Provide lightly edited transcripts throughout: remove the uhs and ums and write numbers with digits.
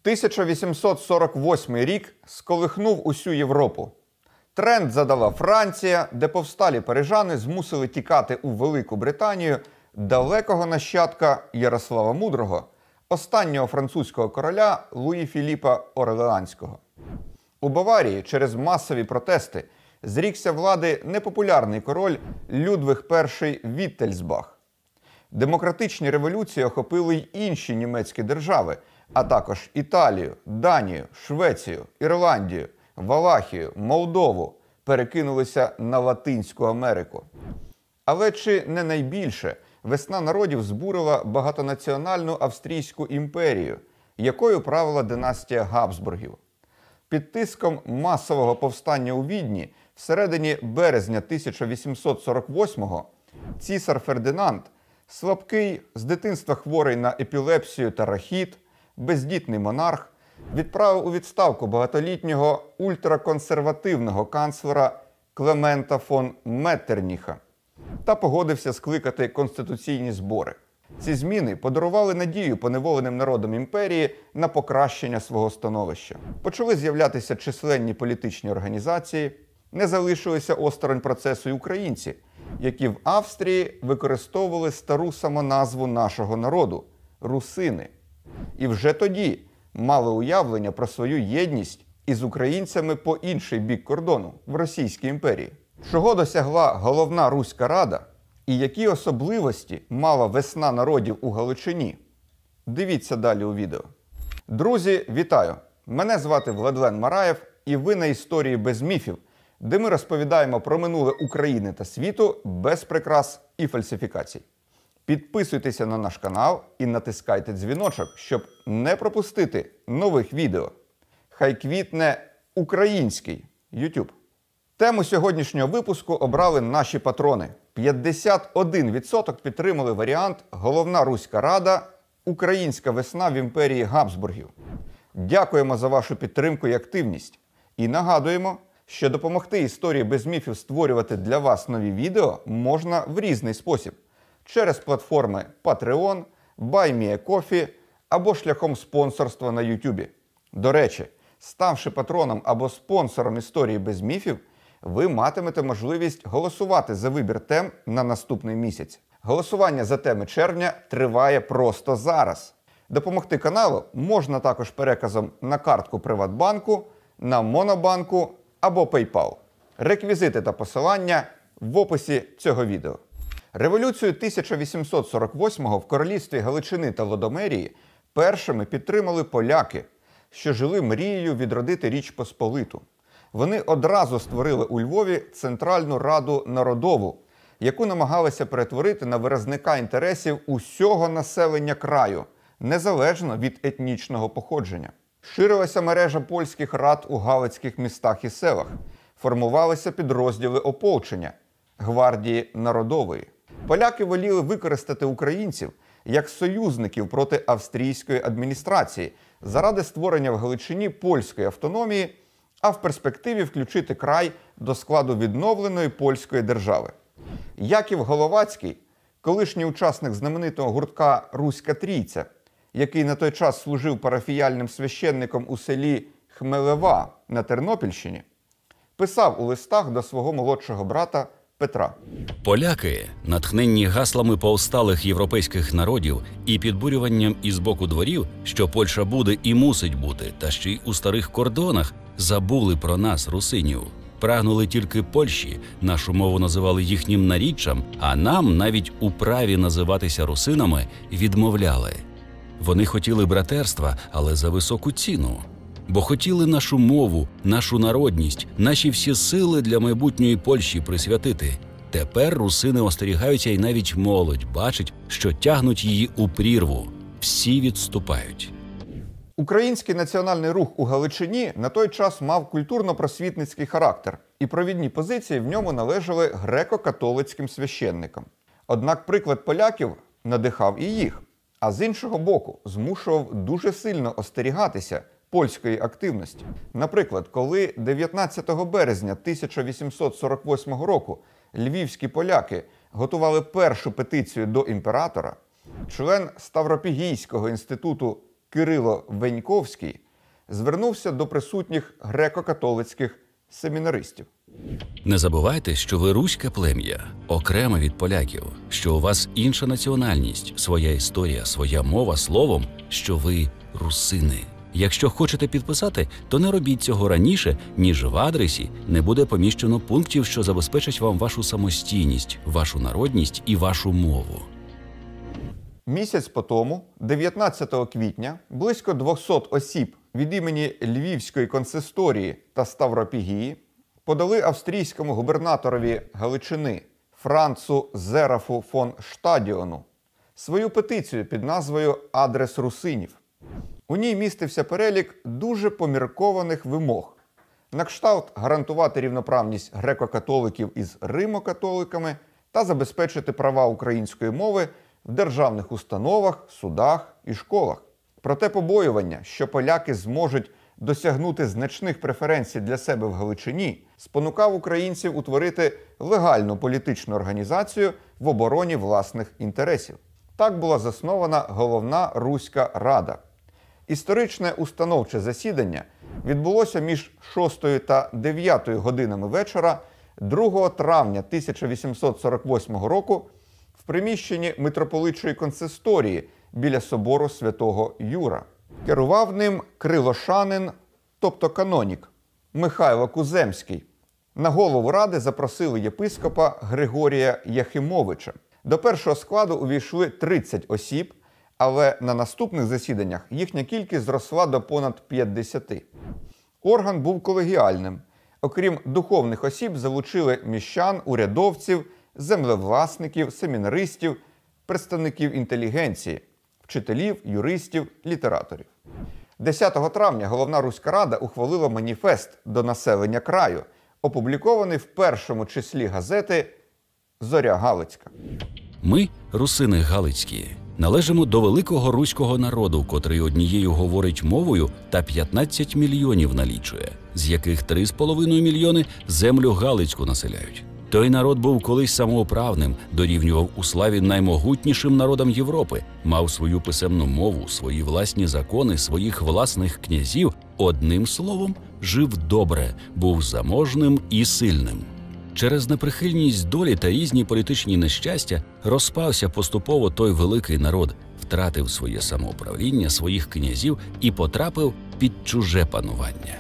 1848 рік сколихнув усю Європу. Тренд задала Франція, де повсталі парижани змусили тікати у Велику Британію далекого нащадка Ярослава Мудрого, останнього французького короля Луї Філіпа Орлеанського. У Баварії через масові протести зрікся влади непопулярний король Людвиг І Віттельсбах. Демократичні революції охопили й інші німецькі держави, а також Італію, Данію, Швецію, Ірландію, Валахію, Молдову, перекинулися на Латинську Америку. Але чи не найбільше весна народів збурила багатонаціональну Австрійську імперію, якою правила династія Габсбургів? Під тиском масового повстання у Відні всередині березня 1848-го цісар Фердинанд, слабкий, з дитинства хворий на епілепсію та рахіт, бездітний монарх, відправив у відставку багатолітнього ультраконсервативного канцлера Клемента фон Меттерніха та погодився скликати конституційні збори. Ці зміни подарували надію поневоленим народам імперії на покращення свого становища. Почали з'являтися численні політичні організації, не залишилися осторонь процесу й українці, які в Австрії використовували стару самоназву нашого народу – русини. І вже тоді мали уявлення про свою єдність із українцями по інший бік кордону в Російській імперії. Чого досягла головна Руська Рада і які особливості мала весна народів у Галичині? Дивіться далі у відео. Друзі, вітаю! Мене звати Владлен Мараєв і ви на історії без міфів, де ми розповідаємо про минуле України та світу без прикрас і фальсифікацій. Підписуйтеся на наш канал і натискайте дзвіночок, щоб не пропустити нових відео. Хай квітне український YouTube. Тему сьогоднішнього випуску обрали наші патрони. 51% підтримали варіант «Головна Руська Рада. Українська весна в імперії Габсбургів». Дякуємо за вашу підтримку і активність. І нагадуємо, що допомогти історії без міфів створювати для вас нові відео можна в різний спосіб. Через платформи Patreon, BuyMeACoffee або шляхом спонсорства на YouTube. До речі, ставши патроном або спонсором історії без міфів, ви матимете можливість голосувати за вибір тем на наступний місяць. Голосування за теми червня триває просто зараз. Допомогти каналу можна також переказом на картку Приватбанку, на Монобанку або PayPal. Реквізити та посилання в описі цього відео. Революцію 1848-го в королівстві Галичини та Лодомерії першими підтримали поляки, що жили мрією відродити Річ Посполиту. Вони одразу створили у Львові Центральну Раду Народову, яку намагалися перетворити на виразника інтересів усього населення краю, незалежно від етнічного походження. Ширилася мережа польських рад у галицьких містах і селах, формувалися підрозділи ополчення – Гвардії Народової. Поляки воліли використати українців як союзників проти австрійської адміністрації заради створення в Галичині польської автономії, а в перспективі включити край до складу відновленої польської держави. Яків Головацький, колишній учасник знаменитого гуртка «Руська Трійця», який на той час служив парафіяльним священником у селі Хмелева на Тернопільщині, писав у листах до свого молодшого брата Петра. Поляки, натхненні гаслами повсталих європейських народів і підбурюванням із боку дворів, що Польща буде і мусить бути, та ще й у старих кордонах, забули про нас, русинів. Прагнули тільки Польщі, нашу мову називали їхнім наріччям, а нам навіть у праві називатися русинами відмовляли. Вони хотіли братерства, але за високу ціну. Бо хотіли нашу мову, нашу народність, наші всі сили для майбутньої Польщі присвятити. Тепер русини остерігаються і навіть молодь бачить, що тягнуть її у прірву. Всі відступають. Український національний рух у Галичині на той час мав культурно-просвітницький характер, і провідні позиції в ньому належали греко-католицьким священникам. Однак приклад поляків надихав і їх, а з іншого боку змушував дуже сильно остерігатися польської активності. Наприклад, коли 19 березня 1848 року львівські поляки готували першу петицію до імператора, член Ставропігійського інституту Кирило Веньковський звернувся до присутніх греко-католицьких семінаристів. Не забувайте, що ви руське плем'я, окреме від поляків, що у вас інша національність, своя історія, своя мова, словом, що ви русини. Якщо хочете підписати, то не робіть цього раніше, ніж в адресі не буде поміщено пунктів, що забезпечать вам вашу самостійність, вашу народність і вашу мову. Місяць по тому, 19 квітня, близько 200 осіб від імені Львівської консисторії та Ставропігії подали австрійському губернаторові Галичини Францу Зерафу фон Штадіону свою петицію під назвою «Адрес русинів». У ній містився перелік дуже поміркованих вимог. На кшталт гарантувати рівноправність греко-католиків із римо-католиками та забезпечити права української мови в державних установах, судах і школах. Проте побоювання, що поляки зможуть досягнути значних преференцій для себе в Галичині, спонукав українців утворити легальну політичну організацію в обороні власних інтересів. Так була заснована Головна Руська Рада. Історичне установче засідання відбулося між 6 та 9 годинами вечора 2 травня 1848 року в приміщенні митрополитчої консисторії біля собору Святого Юра. Керував ним крилошанин, тобто канонік, Михайло Куземський. На голову ради запросили єпископа Григорія Яхимовича. До першого складу увійшли 30 осіб, але на наступних засіданнях їхня кількість зросла до понад 50. Орган був колегіальним. Окрім духовних осіб, залучили міщан, урядовців, землевласників, семінаристів, представників інтелігенції, вчителів, юристів, літераторів. 10 травня Головна Руська Рада ухвалила маніфест до населення краю, опублікований в першому числі газети «Зоря Галицька». Ми, русини галицькі, належимо до великого руського народу, котрий однією говорить мовою та 15 мільйонів налічує, з яких 3,5 мільйони землю галицьку населяють. Той народ був колись самоуправним, дорівнював у славі наймогутнішим народам Європи, мав свою писемну мову, свої власні закони, своїх власних князів. Одним словом, жив добре, був заможним і сильним. Через неприхильність долі та різні політичні нещастя розпався поступово той великий народ, втратив своє самоуправління, своїх князів і потрапив під чуже панування.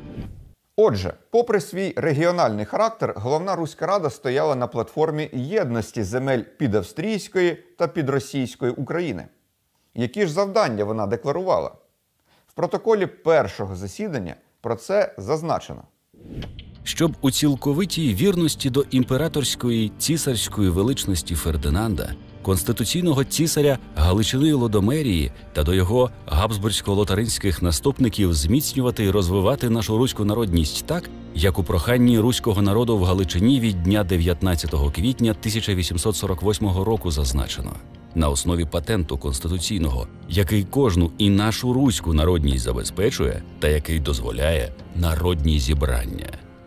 Отже, попри свій регіональний характер, Головна Руська Рада стояла на платформі єдності земель підавстрійської та підросійської України. Які ж завдання вона декларувала? В протоколі першого засідання про це зазначено. Щоб у цілковитій вірності до імператорської цісарської величності Фердинанда, конституційного цісаря Галичини і Лодомерії та до його габсбурзько-лотаринських наступників зміцнювати і розвивати нашу руську народність так, як у проханні руського народу в Галичині від дня 19 квітня 1848 року зазначено. На основі патенту конституційного, який кожну і нашу руську народність забезпечує та який дозволяє народні зібрання.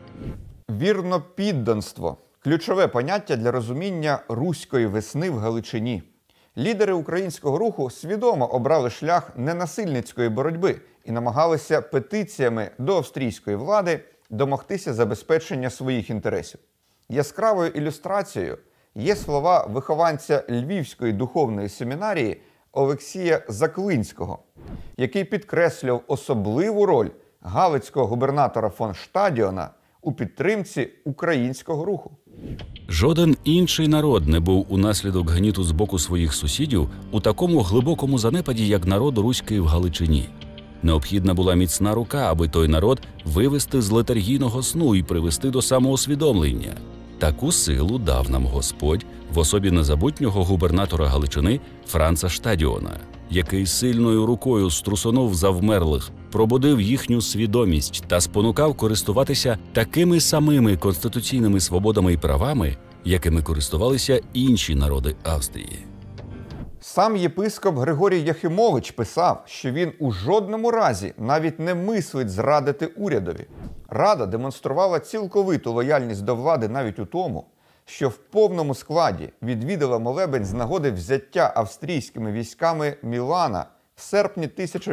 Вірнопідданство – ключове поняття для розуміння руської весни в Галичині. Лідери українського руху свідомо обрали шлях ненасильницької боротьби і намагалися петиціями до австрійської влади домогтися забезпечення своїх інтересів. Яскравою ілюстрацією є слова вихованця Львівської духовної семінарії Олексія Заклинського, який підкреслював особливу роль галицького губернатора фон Штадіона у підтримці українського руху. Жоден інший народ не був унаслідок гніту з боку своїх сусідів у такому глибокому занепаді, як народ руський в Галичині. Необхідна була міцна рука, аби той народ вивести з летаргійного сну і привести до самоусвідомлення. Таку силу дав нам Господь в особі незабутнього губернатора Галичини Франца Штадіона, який сильною рукою струсонув завмерлих, пробудив їхню свідомість та спонукав користуватися такими самими конституційними свободами і правами, якими користувалися інші народи Австрії. Сам єпископ Григорій Яхимович писав, що він у жодному разі навіть не мислить зрадити урядові. Рада демонструвала цілковиту лояльність до влади навіть у тому, що в повному складі відвідала молебень з нагоди взяття австрійськими військами Мілана в серпні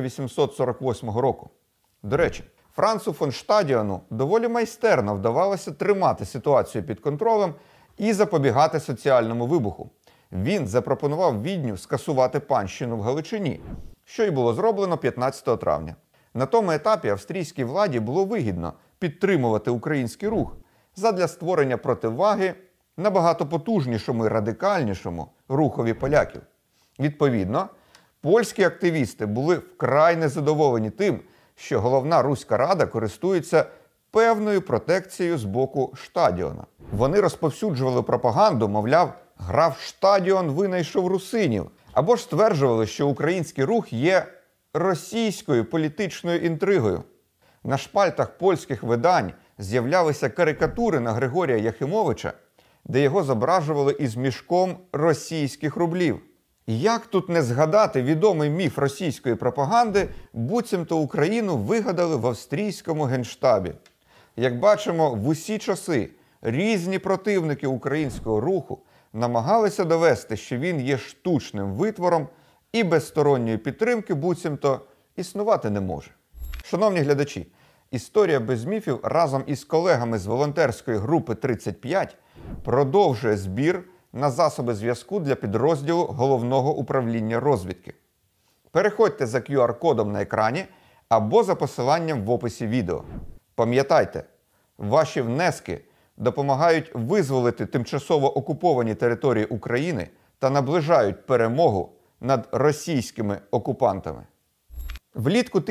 1848 року. До речі, Францу фон Штадіону доволі майстерно вдавалося тримати ситуацію під контролем і запобігати соціальному вибуху. Він запропонував Відню скасувати панщину в Галичині, що й було зроблено 15 травня. На тому етапі австрійській владі було вигідно підтримувати український рух задля створення противаги набагато потужнішому і радикальнішому рухові поляків. Відповідно, польські активісти були вкрай незадоволені тим, що головна Руська Рада користується певною протекцією з боку Штадіона. Вони розповсюджували пропаганду, мовляв, граф Штадіон винайшов русинів, або ж стверджували, що український рух є російською політичною інтригою. На шпальтах польських видань з'являлися карикатури на Григорія Яхимовича, де його зображували із мішком російських рублів. Як тут не згадати відомий міф російської пропаганди, буцімто Україну вигадали в австрійському генштабі. Як бачимо, в усі часи різні противники українського руху намагалися довести, що він є штучним витвором і без сторонньої підтримки буцімто існувати не може. Шановні глядачі, історія без міфів разом із колегами з волонтерської групи 35 продовжує збір на засоби зв'язку для підрозділу Головного управління розвідки. Переходьте за QR-кодом на екрані або за посиланням в описі відео. Пам'ятайте, ваші внески допомагають визволити тимчасово окуповані території України та наближають перемогу над російськими окупантами. Влітку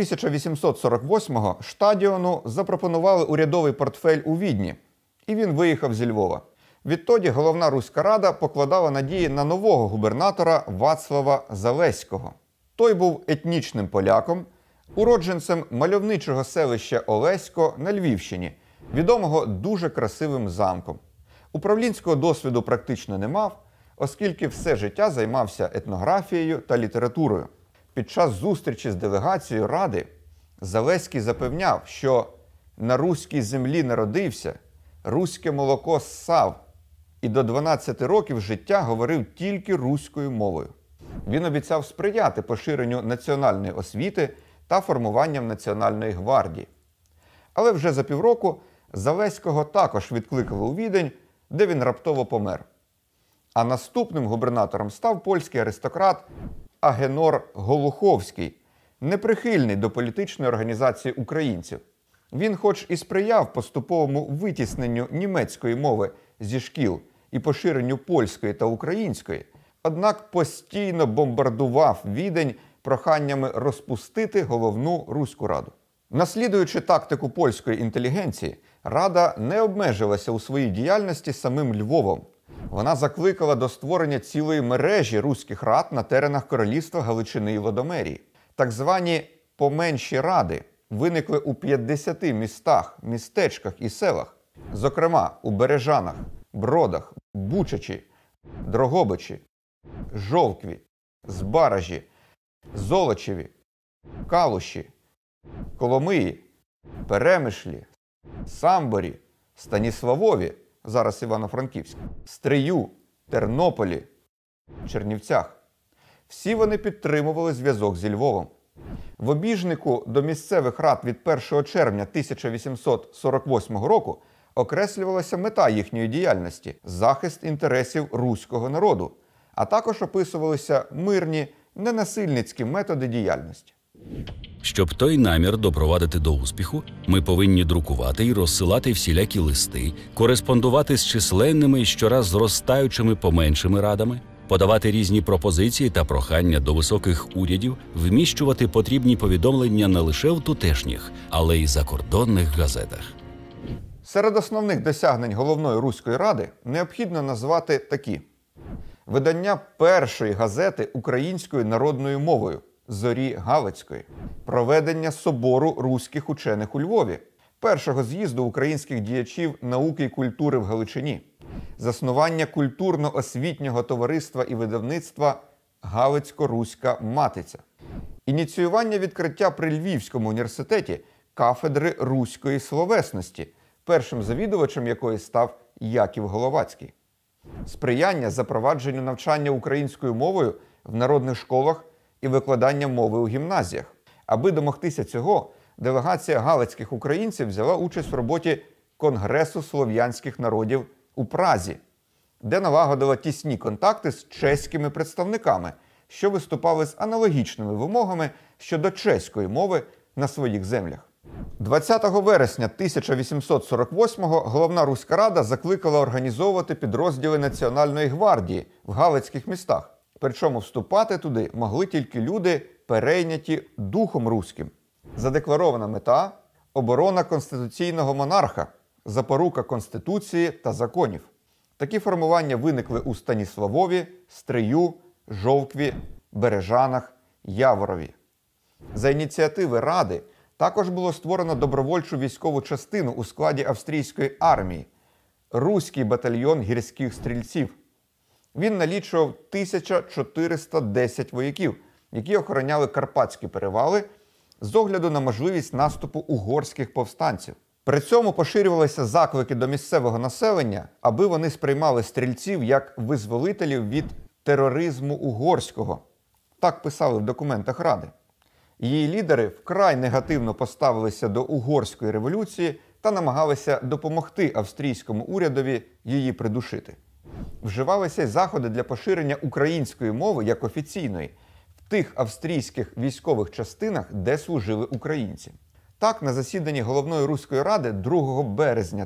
1848-го Штадіону запропонували урядовий портфель у Відні, і він виїхав зі Львова. Відтоді головна Руська Рада покладала надії на нового губернатора Вацлава Залеського. Той був етнічним поляком, уродженцем мальовничого селища Олесько на Львівщині, відомого дуже красивим замком. Управлінського досвіду практично не мав, оскільки все життя займався етнографією та літературою. Під час зустрічі з делегацією Ради Залеський запевняв, що на руській землі народився, руське молоко ссав, і до 12 років життя говорив тільки руською мовою. Він обіцяв сприяти поширенню національної освіти та формуванням Національної гвардії. Але вже за півроку Залеського також відкликали у Відень, де він раптово помер. А наступним губернатором став польський аристократ Агенор Голуховський, неприхильний до політичної організації українців. Він хоч і сприяв поступовому витісненню німецької мови зі шкіл і поширенню польської та української, однак постійно бомбардував Відень проханнями розпустити головну Руську Раду. Наслідуючи тактику польської інтелігенції, Рада не обмежилася у своїй діяльності самим Львовом. Вона закликала до створення цілої мережі руських рад на теренах королівства Галичини і Лодомерії. Так звані «поменші ради» виникли у 50 містах, містечках і селах, зокрема у Бережанах, Бродах, Бучачі, Дрогобичі, Жовкві, Збаражі, Золочеві, Калуші, Коломиї, Перемишлі, Самборі, Станіславові, зараз Івано-Франківськ, Стрию, Тернополі, Чернівцях. Всі вони підтримували зв'язок зі Львовом. В обіжнику до місцевих рад від 1 червня 1848 року окреслювалася мета їхньої діяльності – захист інтересів руського народу, а також описувалися мирні, ненасильницькі методи діяльності. Щоб той намір допровадити до успіху, ми повинні друкувати і розсилати всілякі листи, кореспондувати з численними і щораз зростаючими поменшими радами, подавати різні пропозиції та прохання до високих урядів, вміщувати потрібні повідомлення не лише в тутешніх, але й закордонних газетах. Серед основних досягнень Головної Руської Ради необхідно назвати такі: видання першої газети українською народною мовою «Зорі Галицької», проведення собору руських учених у Львові, першого з'їзду українських діячів науки і культури в Галичині, заснування культурно-освітнього товариства і видавництва «Галицько-Руська Матиця», ініціювання відкриття при Львівському університеті кафедри руської словесності, першим завідувачем якої став Яків Головацький, сприяння запровадженню навчання українською мовою в народних школах і викладання мови у гімназіях. Аби домогтися цього, делегація галицьких українців взяла участь в роботі Конгресу слов'янських народів у Празі, де налагодила тісні контакти з чеськими представниками, що виступали з аналогічними вимогами щодо чеської мови на своїх землях. 20 вересня 1848-го Головна Руська Рада закликала організовувати підрозділи Національної гвардії в галицьких містах. Причому вступати туди могли тільки люди, перейняті духом руським. Задекларована мета – оборона конституційного монарха, запорука Конституції та законів. Такі формування виникли у Станіславові, Стрию, Жовкві, Бережанах, Яворові. За ініціативи Ради також було створено добровольчу військову частину у складі австрійської армії – Руський батальйон гірських стрільців. Він налічував 1410 вояків, які охороняли Карпатські перевали з огляду на можливість наступу угорських повстанців. При цьому поширювалися заклики до місцевого населення, аби вони сприймали стрільців як визволителів від тероризму угорського. Так писали в документах Ради. Її лідери вкрай негативно поставилися до угорської революції та намагалися допомогти австрійському урядові її придушити. Вживалися й заходи для поширення української мови як офіційної в тих австрійських військових частинах, де служили українці. Так, на засіданні Головної Руської Ради 2 березня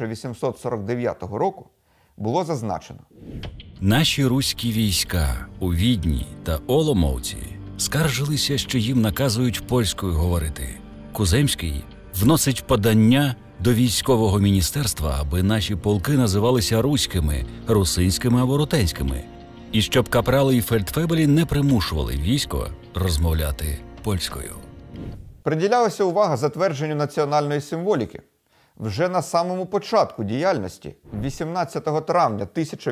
1849 року було зазначено: Наші руські війська у Відні та Оломовці скаржилися, що їм наказують польською говорити. Куземський вносить подання до військового міністерства, аби наші полки називалися руськими, русинськими або рутенськими, і щоб капрали і фельдфебелі не примушували військо розмовляти польською. Приділялася увага затвердженню національної символіки. Вже на самому початку діяльності, 18 травня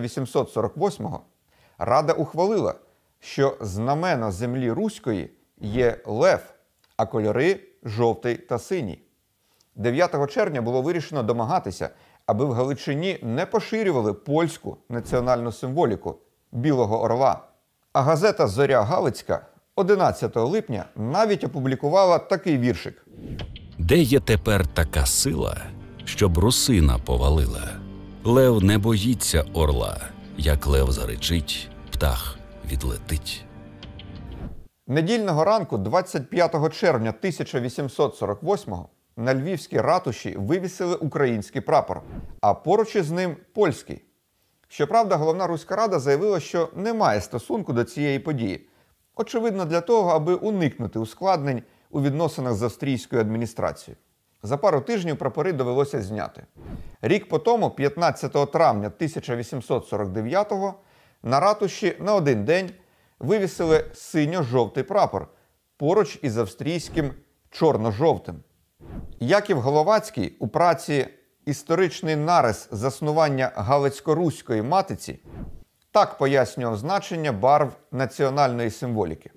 1848-го, Рада ухвалила, що знамено землі руської є лев, а кольори – жовтий та синій. 9 червня було вирішено домагатися, аби в Галичині не поширювали польську національну символіку – білого орла. А газета «Зоря Галицька» 11 липня навіть опублікувала такий віршик: «Де є тепер така сила, щоб русина повалила? Лев не боїться орла, як лев заричить, птах відлетить». Недільного ранку 25 червня 1848-го на Львівській ратуші вивісили український прапор, а поруч із ним – польський. Щоправда, Головна Руська Рада заявила, що не має стосунку до цієї події. Очевидно, для того, аби уникнути ускладнень у відносинах з австрійською адміністрацією. За пару тижнів прапори довелося зняти. Рік по тому, 15 травня 1849-го, на ратуші на один день вивісили синьо-жовтий прапор поруч із австрійським чорно-жовтим. Яків Головацький у праці «Історичний нарис заснування Галицько-Руської матиці» так пояснював значення барв національної символіки.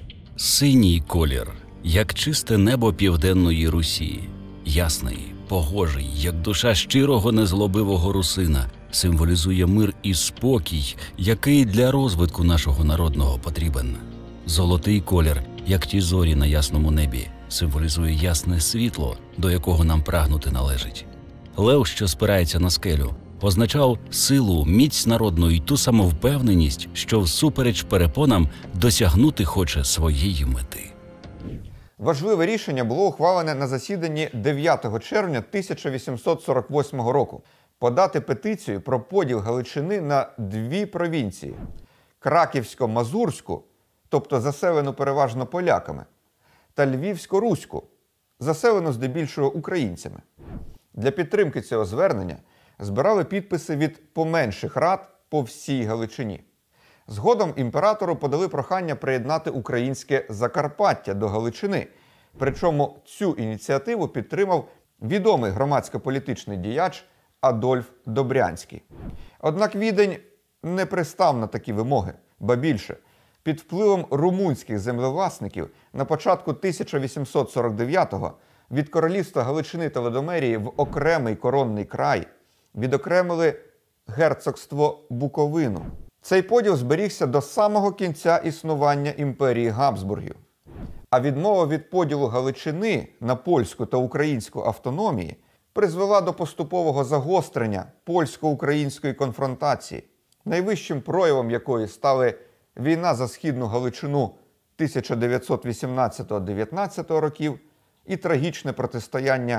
Синій колір, як чисте небо південної Русі, ясний, погожий, як душа щирого незлобивого русина, символізує мир і спокій, який для розвитку нашого народного потрібен. Золотий колір, як ті зорі на ясному небі, символізує ясне світло, до якого нам прагнути належить. Лев, що спирається на скелю, означав силу, міць народну і ту самовпевненість, що всупереч перепонам досягнути хоче своєї мети. Важливе рішення було ухвалене на засіданні 9 червня 1848 року – подати петицію про поділ Галичини на 2 провінції – Краківсько-Мазурську, тобто заселену переважно поляками, та Львівсько-Руську, заселену здебільшого українцями. Для підтримки цього звернення збирали підписи від поменших рад по всій Галичині. Згодом імператору подали прохання приєднати українське Закарпаття до Галичини, причому цю ініціативу підтримав відомий громадсько-політичний діяч Адольф Добрянський. Однак Відень не пристав на такі вимоги, ба більше. Під впливом румунських землевласників на початку 1849-го від королівства Галичини та Лодомерії в окремий коронний край відокремили герцогство Буковину. Цей поділ зберігся до самого кінця існування імперії Габсбургів. А відмова від поділу Галичини на польську та українську автономії призвела до поступового загострення польсько-української конфронтації, найвищим проявом якої стали війна за Східну Галичину 1918-19 років і трагічне протистояння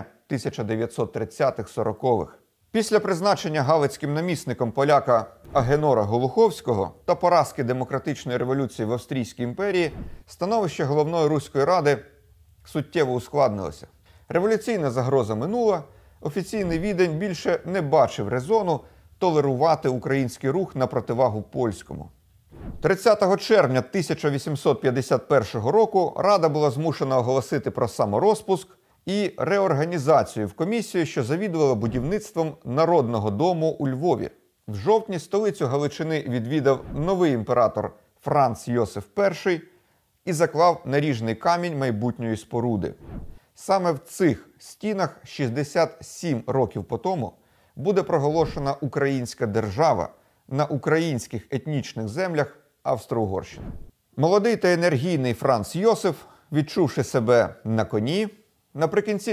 1930-40-х. Після призначення галицьким намісником поляка Агенора Голуховського та поразки демократичної революції в Австрійській імперії становище Головної Руської Ради суттєво ускладнилося. Революційна загроза минула, офіційний Відень більше не бачив резону толерувати український рух на противагу польському. 30 червня 1851 року Рада була змушена оголосити про саморозпуск і реорганізацію в комісію, що завідувала будівництвом Народного дому у Львові. В жовтні столицю Галичини відвідав новий імператор Франц Йосиф І і заклав наріжний камінь майбутньої споруди. Саме в цих стінах 67 років по тому буде проголошена українська держава на українських етнічних землях Австро-Угорщини. Молодий та енергійний Франц Йосиф, відчувши себе на коні, наприкінці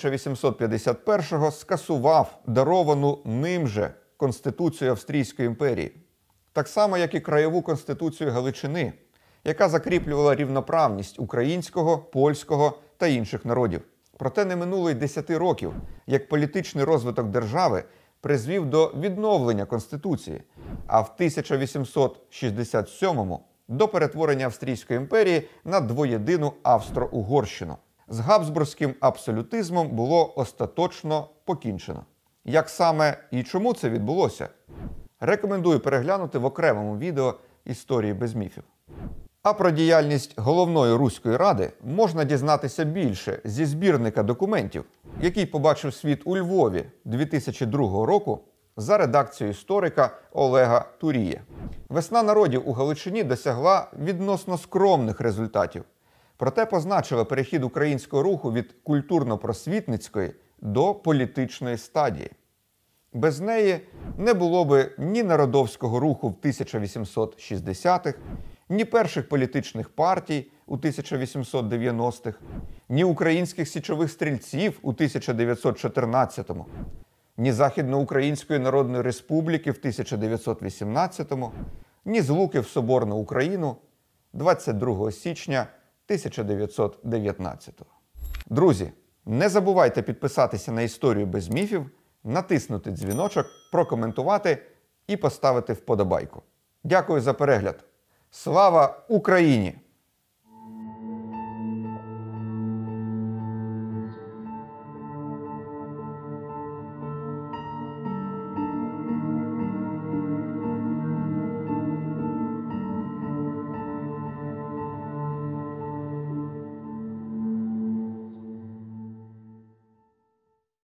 1851-го скасував даровану ним же Конституцію Австрійської імперії, так само, як і Краєву Конституцію Галичини, яка закріплювала рівноправність українського, польського та інших народів. Проте не минуло й 10 років, як політичний розвиток держави призвів до відновлення Конституції, а в 1867-му до перетворення Австрійської імперії на двоєдину Австро-Угорщину. З габсбурзьким абсолютизмом було остаточно покінчено. Як саме і чому це відбулося? Рекомендую переглянути в окремому відео «Історії без міфів». А про діяльність Головної Руської Ради можна дізнатися більше зі збірника документів, який побачив світ у Львові 2002 року за редакцією історика Олега Турія. Весна народів у Галичині досягла відносно скромних результатів, проте позначила перехід українського руху від культурно-просвітницької до політичної стадії. Без неї не було би ні народовського руху в 1860-х, ні перших політичних партій у 1890-х, ні українських січових стрільців у 1914-му, ні Західноукраїнської Народної Республіки в 1918-му, ні злуки в Соборну Україну 22 січня 1919-го. Друзі, не забувайте підписатися на «Історію без міфів», натиснути дзвіночок, прокоментувати і поставити вподобайку. Дякую за перегляд. Слава Україні!